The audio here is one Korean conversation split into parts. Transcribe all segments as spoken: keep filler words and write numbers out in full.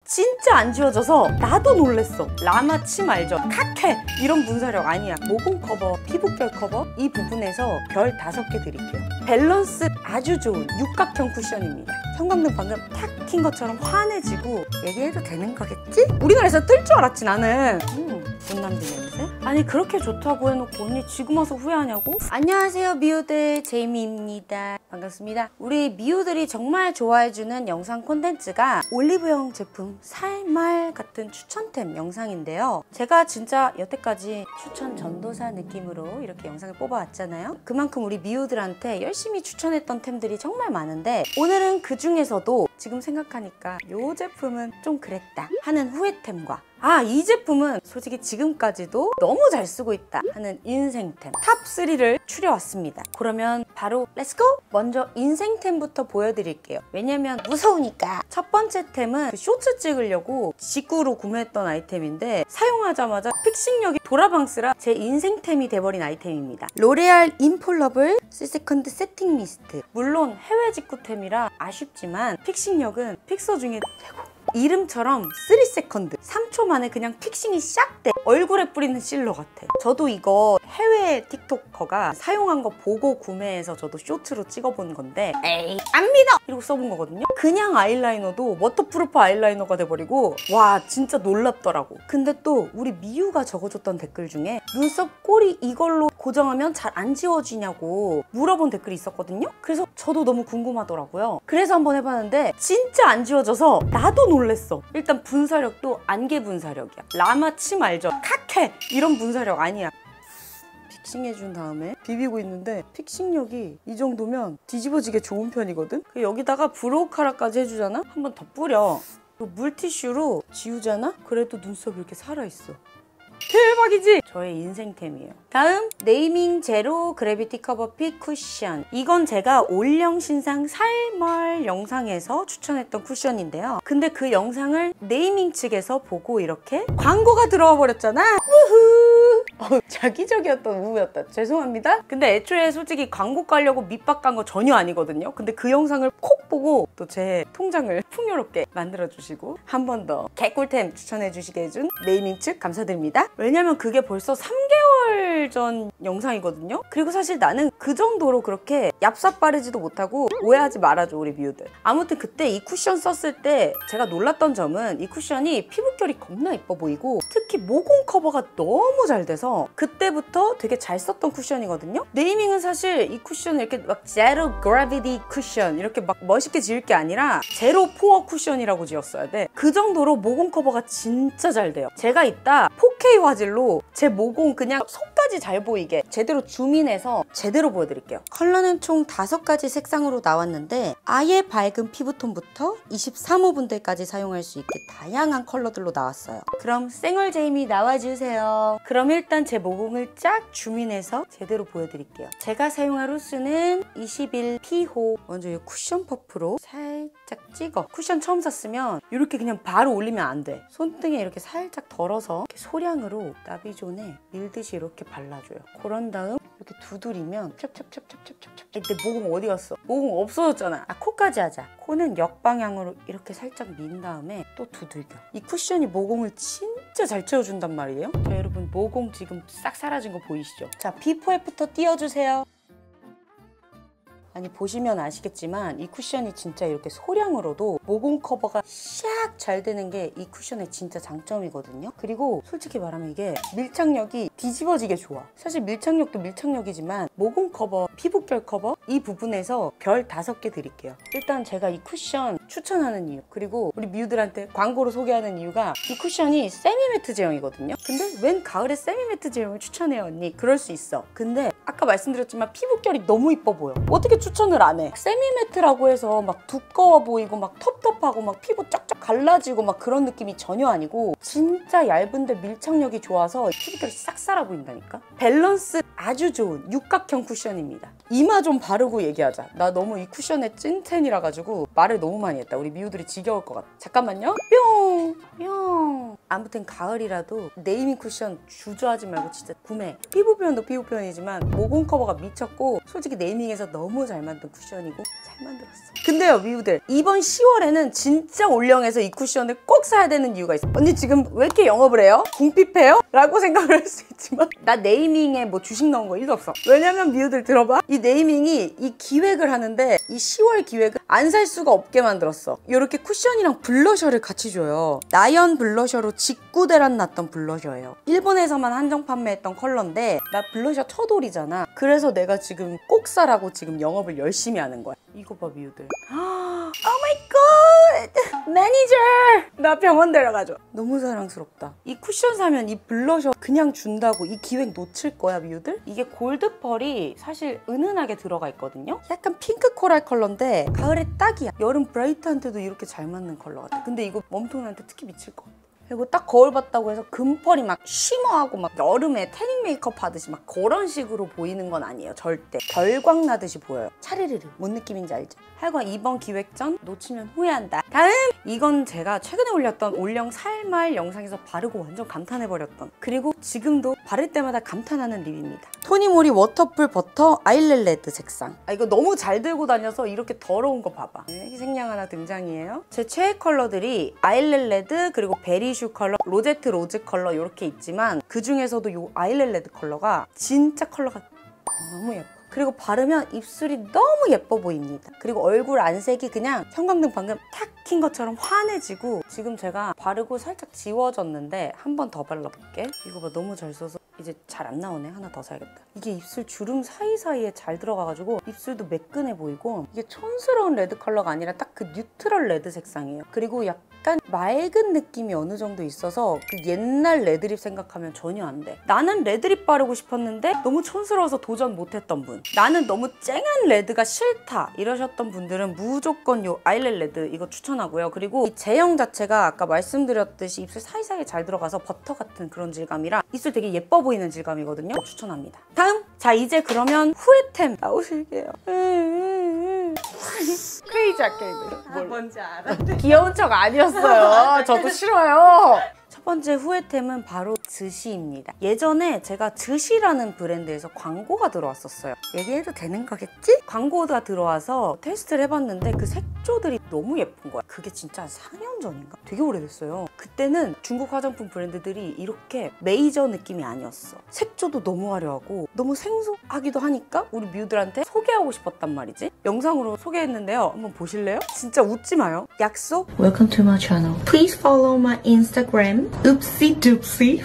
진짜 안 지워져서 나도 놀랬어. 라마 침 알죠? 카케 이런 분사력 아니야. 모공 커버, 피부결 커버 이 부분에서 별 다섯 개 드릴게요. 밸런스 아주 좋은 육각형 쿠션입니다. 형광등 방금 탁 킨 것처럼 환해지고 얘기해도 되는 거겠지? 우리나라에서 뜰 줄 알았지 나는. 음, 분남비 냄새? 아니 그렇게 좋다고 해놓고 언니 지금 와서 후회하냐고? 안녕하세요 미우들, 제이미입니다. 반갑습니다. 우리 미우들이 정말 좋아해주는 영상 콘텐츠가 올리브영 제품 살말 같은 추천템 영상인데요. 제가 진짜 여태까지 추천 전도사 느낌으로 이렇게 영상을 뽑아왔잖아요. 그만큼 우리 미우들한테 열심히 추천했던 템들이 정말 많은데 오늘은 그 중에서도 지금 생각하니까 이 제품은 좀 그랬다 하는 후회템과 아, 이 제품은 솔직히 지금까지도 너무 잘 쓰고 있다 하는 인생템 탑 쓰리를 추려왔습니다. 그러면 바로 렛츠고! 먼저 인생템부터 보여드릴게요. 왜냐면 무서우니까. 첫 번째 템은 그 쇼츠 찍으려고 직구로 구매했던 아이템인데 사용하자마자 픽싱력이 도라방스라 제 인생템이 돼버린 아이템입니다. 로레알 인폴러블 세컨드 세팅 미스트. 물론 해외 직구템이라 아쉽지만 픽싱력은 픽서 중에 최고. 이름처럼 쓰리 세컨드 삼 초 만에 그냥 픽싱이 샥 돼. 얼굴에 뿌리는 실러 같아. 저도 이거 해외 틱토커가 사용한 거 보고 구매해서 저도 쇼츠로 찍어본 건데 에이 안 믿어! 이러고 써본 거거든요. 그냥 아이라이너도 워터프루프 아이라이너가 돼버리고 와 진짜 놀랍더라고. 근데 또 우리 미유가 적어줬던 댓글 중에 눈썹 꼬리 이걸로 고정하면 잘 안 지워지냐고 물어본 댓글이 있었거든요. 그래서 저도 너무 궁금하더라고요. 그래서 한번 해봤는데 진짜 안 지워져서 나도 놀랬어. 일단 분사력도 안개 분사력이야. 라마 침 알죠? 카케 이런 분사력 아니야. 픽싱해준 다음에 비비고 있는데 픽싱력이 이 정도면 뒤집어지게 좋은 편이거든? 여기다가 브로우 카라까지 해주잖아? 한 번 더 뿌려. 물티슈로 지우잖아? 그래도 눈썹이 이렇게 살아있어. 대박이지? 저의 인생템이에요. 다음 네이밍 제로 그래비티 커버 픽 쿠션. 이건 제가 올영 신상 살멀 영상에서 추천했던 쿠션인데요. 근데 그 영상을 네이밍 측에서 보고 이렇게 광고가 들어와 버렸잖아. 우후. 어, 자기적이었던 우후였다. 죄송합니다. 근데 애초에 솔직히 광고 깔려고 밑밥 간 거 전혀 아니거든요. 근데 그 영상을 콕 보고 또 제 통장을 풍요롭게 만들어주시고 한 번 더 개꿀템 추천해주시게 해준 네이밍 측 감사드립니다. 왜냐면 그게 벌써 삼 개월 전 영상이거든요. 그리고 사실 나는 그 정도로 그렇게 얍삽 바르지도 못하고 오해하지 말아줘 우리 미우들. 아무튼 그때 이 쿠션 썼을 때 제가 놀랐던 점은 이 쿠션이 피부결이 겁나 예뻐 보이고 특히 모공 커버가 너무 잘 돼서 그때부터 되게 잘 썼던 쿠션이거든요. 네이밍은 사실 이 쿠션을 이렇게 막 제로 그래비티 쿠션 이렇게 막 멋있게 지을 게 아니라 제로 포어 쿠션이라고 지었어야 돼. 그 정도로 모공 커버가 진짜 잘 돼요. 제가 이따 포케이 화질로 제 모공 그냥 속까지 잘 보이게 제대로 줌인해서 제대로 보여드릴게요. 컬러는 총 다섯 가지 색상으로 나왔는데 아예 밝은 피부톤부터 이십삼 호분들까지 사용할 수 있게 다양한 컬러들로 나왔어요. 그럼 쌩얼제이미 나와주세요. 그럼 일단 제 모공을 쫙 줌인해서 제대로 보여드릴게요. 제가 사용한 호수는 이십일 피호. 먼저 이 쿠션 퍼프로 살짝 찍어. 쿠션 처음 샀으면 이렇게 그냥 바로 올리면 안 돼. 손등에 이렇게 살짝 덜어서 이렇게 소량으로 나비존에 밀듯이 이렇게 발라줘요. 그런 다음 이렇게 두드리면 찹찹찹찹찹찹찹. 내 모공 어디 갔어? 모공 없어졌잖아. 아, 코까지 하자. 코는 역방향으로 이렇게 살짝 민 다음에 또 두들겨. 이 쿠션이 모공을 진짜 잘 채워준단 말이에요. 자, 여러분 모공 지금 싹 사라진 거 보이시죠? 자, 비포 애프터 띄워주세요. 아니 보시면 아시겠지만 이 쿠션이 진짜 이렇게 소량으로도 모공 커버가 샥 잘 되는 게 이 쿠션의 진짜 장점이거든요. 그리고 솔직히 말하면 이게 밀착력이 뒤집어지게 좋아. 사실 밀착력도 밀착력이지만 모공 커버, 피부결 커버 이 부분에서 별 다섯 개 드릴게요. 일단 제가 이 쿠션 추천하는 이유, 그리고 우리 미우들한테 광고로 소개하는 이유가 이 쿠션이 세미매트 제형이거든요. 근데 웬 가을에 세미매트 제형을 추천해요 언니? 그럴 수 있어. 근데 아까 말씀드렸지만 피부결이 너무 이뻐 보여. 어떻게 추천을 안 해? 세미매트라고 해서 막 두꺼워 보이고 막 텁텁하고 막 피부 쫙쫙 갈라지고 막 그런 느낌이 전혀 아니고 진짜 얇은데 밀착력이 좋아서 피부결이 싹 살아 보인다니까? 밸런스 아주 좋은 육각형 쿠션입니다. 이마 좀 바르고 얘기하자. 나 너무 이 쿠션에 찐텐이라 가지고 말을 너무 많이 했다. 우리 미우들이 지겨울 것 같아. 잠깐만요. 뿅! 뿅! 아무튼 가을이라도 네이밍 쿠션 주저하지 말고 진짜 구매. 피부 표현도 피부 표현이지만 모공 커버가 미쳤고 솔직히 네이밍에서 너무 잘 만든 쿠션이고 잘 만들었어. 근데요 미우들, 이번 시월에는 진짜 올영에서 이 쿠션을 꼭 사야 되는 이유가 있어. 언니 지금 왜 이렇게 영업을 해요? 궁핍해요? 라고 생각을 할 수 있지만 나 네이밍에 뭐 주식 넣은 거 일도 없어. 왜냐면 미우들 들어봐. 이 네이밍이 이 기획을 하는데 이 시월 기획을 안 살 수가 없게 만들었어. 이렇게 쿠션이랑 블러셔를 같이 줘요. 나연 블러셔로 직구대란 났던 블러셔예요. 일본에서만 한정 판매했던 컬러인데 나 블러셔 처돌이잖아. 그래서 내가 지금 꼭 사라고 지금 영업을 열심히 하는 거야. 이거 봐 미우들. 오 마이 갓! 매니저! 나 병원 데려가줘. 너무 사랑스럽다. 이 쿠션 사면 이 블러셔 그냥 준다고 이 기획 놓칠 거야 미우들? 이게 골드 펄이 사실 은은하게 들어가 있거든요. 약간 핑크 코랄 컬러인데 가을에 딱이야. 여름 브라이트한테도 이렇게 잘 맞는 컬러 같아. 근데 이거 웜톤한테 특히 미칠 것 같아. 그리고 딱 거울 봤다고 해서 금펄이 막 쉬머하고 막 여름에 태닝 메이크업 하듯이 막 그런 식으로 보이는 건 아니에요. 절대. 별광 나듯이 보여요. 차르르르. 뭔 느낌인지 알죠? 하여간 이번 기획전 놓치면 후회한다. 다음! 이건 제가 최근에 올렸던 올영 살말 영상에서 바르고 완전 감탄해버렸던, 그리고 지금도 바를 때마다 감탄하는 립입니다. 토니모리 워터풀 버터 아일랜드 레드 색상. 아 이거 너무 잘 들고 다녀서 이렇게 더러운 거 봐봐. 네, 희생양 하나 등장이에요. 제 최애 컬러들이 아일랜드 레드 그리고 베리슈 컬러, 로제트 로즈 컬러 이렇게 있지만 그 중에서도 이 아일랜드 레드 컬러가 진짜 컬러가 너무 예뻐. 그리고 바르면 입술이 너무 예뻐 보입니다. 그리고 얼굴 안색이 그냥 형광등 방금 탁 킨 것처럼 환해지고, 지금 제가 바르고 살짝 지워졌는데 한 번 더 발라볼게. 이거 봐, 너무 잘 써서 이제 잘 안 나오네. 하나 더 사야겠다. 이게 입술 주름 사이사이에 잘 들어가가지고 입술도 매끈해 보이고, 이게 촌스러운 레드 컬러가 아니라 딱 그 뉴트럴 레드 색상이에요. 그리고 약간 맑은 느낌이 어느 정도 있어서 그 옛날 레드립 생각하면 전혀 안 돼. 나는 레드립 바르고 싶었는데 너무 촌스러워서 도전 못했던 분, 나는 너무 쨍한 레드가 싫다 이러셨던 분들은 무조건 요 아일랜드 레드 이거 추천하고요. 그리고 이 제형 자체가 아까 말씀드렸듯이 입술 사이사이에 잘 들어가서 버터 같은 그런 질감이라 입술 되게 예뻐 보이는 질감이거든요. 추천합니다. 다음! 자 이제 그러면 후회템 나오실게요. 크레이지 아케이드. 아, 뭔지 알아. 귀여운 척 아니었어요. 저도 싫어요. 첫 번째 후회템은 바로 즈시입니다. 예전에 제가 즈시라는 브랜드에서 광고가 들어왔었어요. 얘기해도 되는 거겠지? 광고가 들어와서 테스트를 해봤는데 그 색조들이 너무 예쁜 거야. 그게 진짜 한 사 년 전인가? 되게 오래됐어요. 그때는 중국 화장품 브랜드들이 이렇게 메이저 느낌이 아니었어. 색조도 너무 화려하고 너무 생소하기도 하니까 우리 뮤들한테 소개하고 싶었단 말이지. 영상으로 소개했는데요. 한번 보실래요? 진짜 웃지 마요. 약속? Welcome to my channel. Please follow my Instagram. Oopsie doopsie.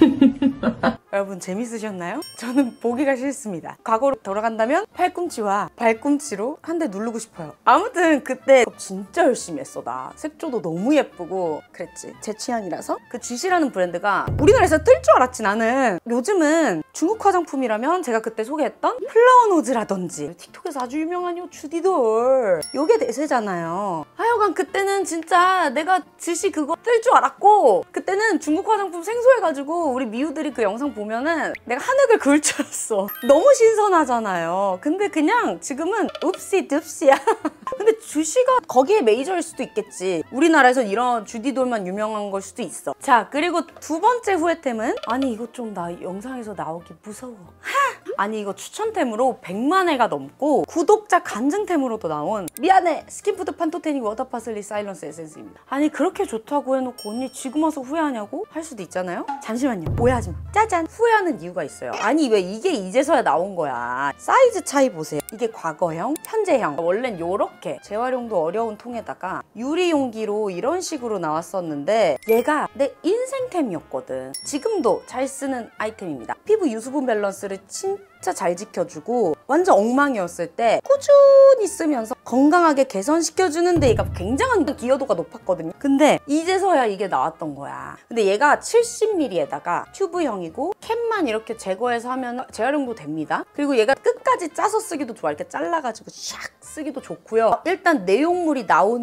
여러분 재밌으셨나요? 저는 보기가 싫습니다. 과거로 돌아간다면 팔꿈치와 발꿈치로 한 대 누르고 싶어요. 아무튼 그때 진짜 열심히 했어. 나 색조도 너무 예쁘고 그랬지. 제 취향이라서. 그 쥐시라는 브랜드가 우리나라에서 뜰 줄 알았지 나는. 요즘은 중국 화장품이라면 제가 그때 소개했던 플라워노즈라든지 틱톡에서 아주 유명한 요 주디돌 요게 대세잖아요. 하여간 그때는 진짜 내가 쥐시 그거 뜰 줄 알았고, 그때는 중국 화장품 생소해가지고 우리 미우들이 그 영상 보면은 내가 한획을 그을 줄 알았어. 너무 신선하잖아요. 근데 그냥 지금은 읍시 듭시야. 근데 주시가 거기에 메이저일 수도 있겠지. 우리나라에서 이런 주디돌만 유명한 걸 수도 있어. 자 그리고 두 번째 후회템은, 아니 이거 좀 나 영상에서 나오기 무서워. 하! 아니 이거 추천템으로 백만 회가 넘고 구독자 간증템으로도 나온 미안해 스킨푸드 판토테닉 워터 파슬리 사일런스 에센스입니다. 아니 그렇게 좋다고 해놓고 언니 지금 와서 후회하냐고 할 수도 있잖아요. 잠시만요. 오해하지 마. 짜잔! 후회하는 이유가 있어요. 아니 왜 이게 이제서야 나온 거야. 사이즈 차이 보세요. 이게 과거형, 현재형. 원래는 요렇게 재활용도 어려운 통에다가 유리 용기로 이런 식으로 나왔었는데 얘가 내 인생템이었거든. 지금도 잘 쓰는 아이템입니다. 피부 유수분 밸런스를 진짜 잘 지켜주고 완전 엉망이었을 때 꾸준히 쓰면서 건강하게 개선시켜주는데 얘가 굉장한 기여도가 높았거든요. 근데 이제서야 이게 나왔던 거야. 근데 얘가 칠십 밀리리터에다가 튜브형이고 캡만 이렇게 제거해서 하면 재활용도 됩니다. 그리고 얘가 끝까지 짜서 쓰기도 좋아. 이렇게 잘라가지고 샥 쓰기도 좋고요. 일단 내용물이 나오는 게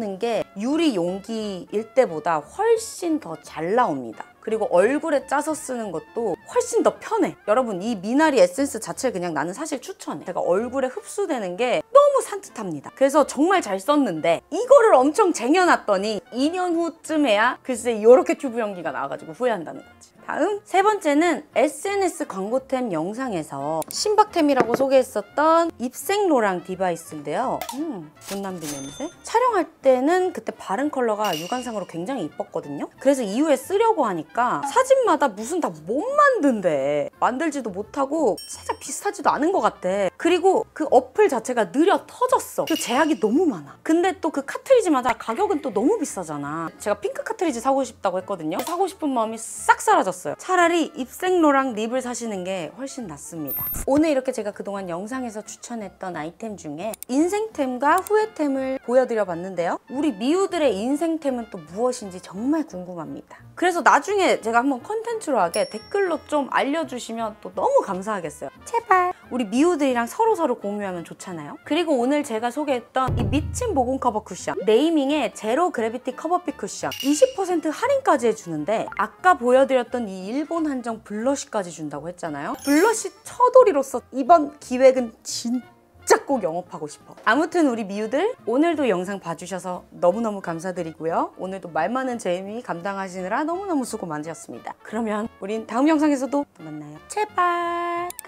유리 용기일 때보다 훨씬 더 잘 나옵니다. 그리고 얼굴에 짜서 쓰는 것도 훨씬 더 편해. 여러분, 이 미나리 에센스 자체를 그냥 나는 사실 추천해. 제가 얼굴에 흡수되는 게 너무 산뜻합니다. 그래서 정말 잘 썼는데 이거를 엄청 쟁여놨더니 이 년 후쯤에야 글쎄 이렇게 튜브 연기가 나와가지고 후회한다는 거지. 다음 세 번째는 에스엔에스 광고템 영상에서 신박템이라고 소개했었던 입생로랑 디바이스인데요. 음, 분남비 냄새? 촬영할 때는 그때 바른 컬러가 육안상으로 굉장히 이뻤거든요. 그래서 이후에 쓰려고 하니까 사진마다 무슨 다 못 만든대. 만들지도 못하고 살짝 비슷하지도 않은 것 같아. 그리고 그 어플 자체가 느려 터졌어. 그 제약이 너무 많아. 근데 또 그 카트리지마다 가격은 또 너무 비싸잖아. 제가 핑크 카트리지 사고 싶다고 했거든요. 사고 싶은 마음이 싹 사라졌어요. 차라리 입생로랑 립을 사시는 게 훨씬 낫습니다. 오늘 이렇게 제가 그동안 영상에서 추천했던 아이템 중에 인생템과 후회템을 보여드려 봤는데요. 우리 미우들의 인생템은 또 무엇인지 정말 궁금합니다. 그래서 나중에 제가 한번 컨텐츠로 하게 댓글로 좀 알려주시면 또 너무 감사하겠어요. 제발 우리 미우들이랑 서로서로 공유하면 좋잖아요. 그리고 오늘 제가 소개했던 이 미친 모공 커버 쿠션, 네이밍의 제로 그래비티 커버핏 쿠션 이십 퍼센트 할인까지 해주는데 아까 보여드렸던 이 일본 한정 블러쉬까지 준다고 했잖아요. 블러쉬 처돌이로서 이번 기획은 진짜 진짜 꼭 영업하고 싶어. 아무튼 우리 미우들 오늘도 영상 봐주셔서 너무너무 감사드리고요. 오늘도 말 많은 제이미 감당하시느라 너무너무 수고 많으셨습니다. 그러면 우린 다음 영상에서도 또 만나요. 제발.